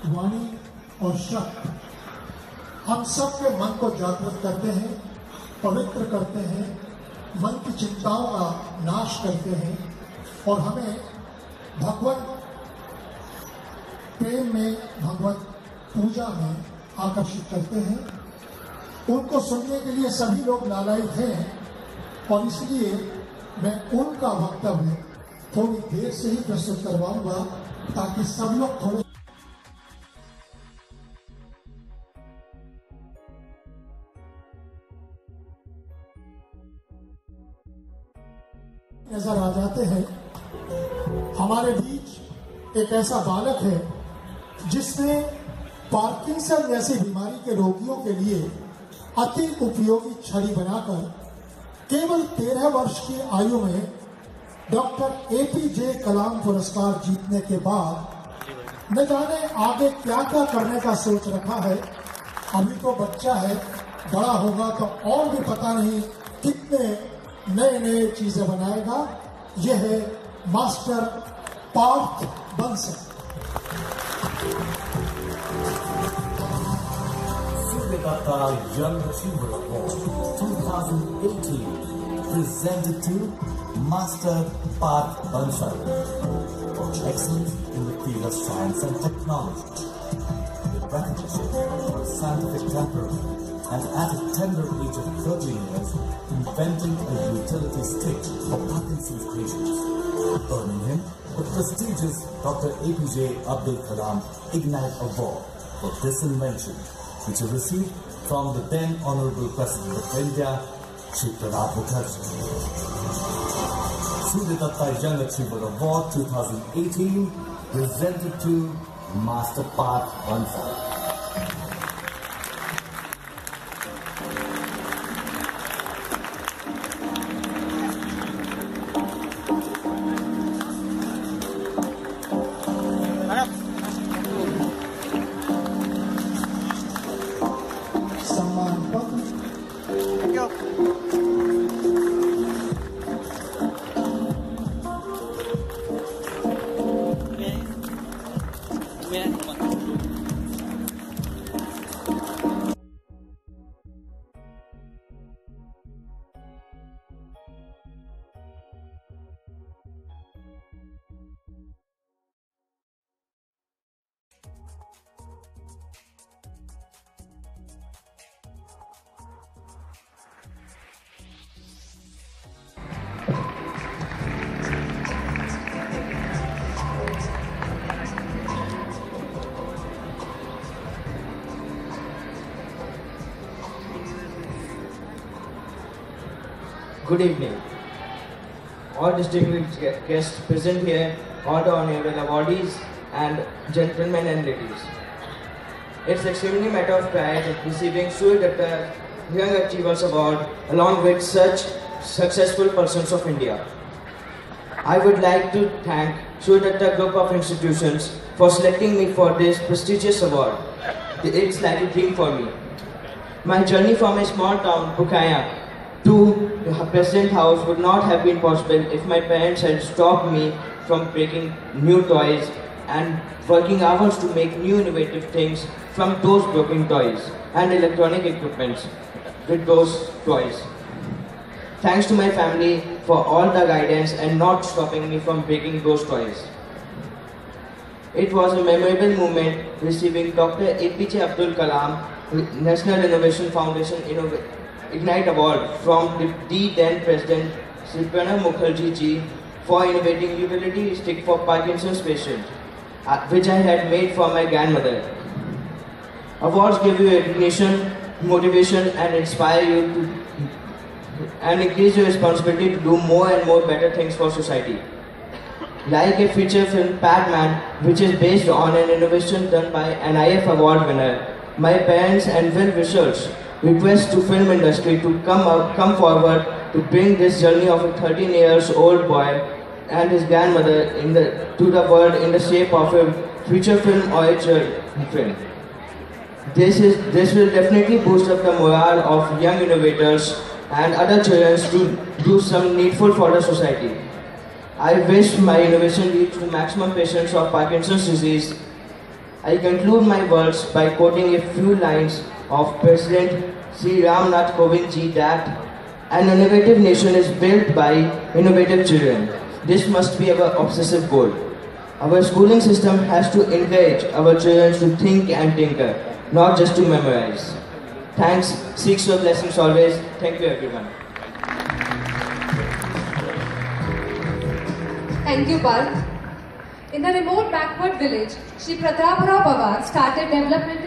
वाणी और शब्द हम सब के मन को जागृत करते हैं, पवित्र करते हैं, मन की चिंताओं का नाश करते हैं और हमें भगवत प्रेम में, भगवत पूजा में आकर्षित करते हैं। उनको सुनने के लिए सभी लोग लालायित हैं और इसलिए मैं उनका वक्तव्य थोड़ी देर से ही प्रस्तुत करवाऊंगा ताकि सब लोग थोड़े नजर आ जाते हैं। हमारे बीच एक ऐसा बालक है जिसने पार्किंसन जैसी बीमारी के रोगियों के लिए अति उपयोगी छड़ी बनाकर केवल 13 वर्ष की आयु में डॉक्टर एपीजे कलाम पुरस्कार जीतने के बाद न जाने आगे क्या क्या करने का सोच रखा है। अभी तो बच्चा है, बड़ा होगा तो और भी पता नहीं कितने नए नए चीजें बनाएगा। यह है master Parth Bansal. Suryadatta Young Achiever Award 2018 presented to Master Parth Bansal for excellence in the field of science and technology. With recognition for scientific temperament and at a tender age of 13 years, inventing a utility stick for Parkinson's patients, earning him the prestigious Dr. APJ Abdul Kalam Ignite Award for this invention, which he received from the then Honorable President of India, Shri Mukherjee. Suryadatta Young Achiever Award 2018 presented to Master Parth Bansal. Good evening. All distinguished guests present here, all the honorable awardees and gentlemen and ladies. It's extremely matter of pride receiving Suryadatta Young Achievers Award along with such successful persons of India. I would like to thank Suryadatta Group of Institutions for selecting me for this prestigious award. It's like a dream for me. My journey from a small town, Bukaya, to the present house would not have been possible if my parents had stopped me from breaking new toys and working hours to make new innovative things from those broken toys and electronic equipments with those toys. Thanks to my family for all the guidance and not stopping me from breaking those toys. It was a memorable moment receiving Dr. APJ Abdul Kalam National Innovation Foundation Ignite Award from the then President Shri Mukherjee ji for innovating utility stick for Parkinson's patient, which I had made for my grandmother. Awards give you recognition, motivation and inspire you to and increase your responsibility to do more and more better things for society. Like a feature film Pac-Man, which is based on an innovation done by an IF award winner, my parents and well-wishers request to film industry to come forward to bring this journey of a 13 years old boy and his grandmother to the world in the shape of a feature film or a film. This will definitely boost up the morale of young innovators and other children to do some needful for the society. I wish my innovation leads to maximum patients of Parkinson's disease I conclude my words by quoting a few lines of President Shri Ramnath Kovind ji that an innovative nation is built by innovative children. This must be our obsessive goal. Our schooling system has to encourage our children to think and tinker, not just to memorize. Thanks. Seek your blessings always. Thank you, everyone. Thank you, Parth. In a remote backward village, Shri Pratapara Pawar started development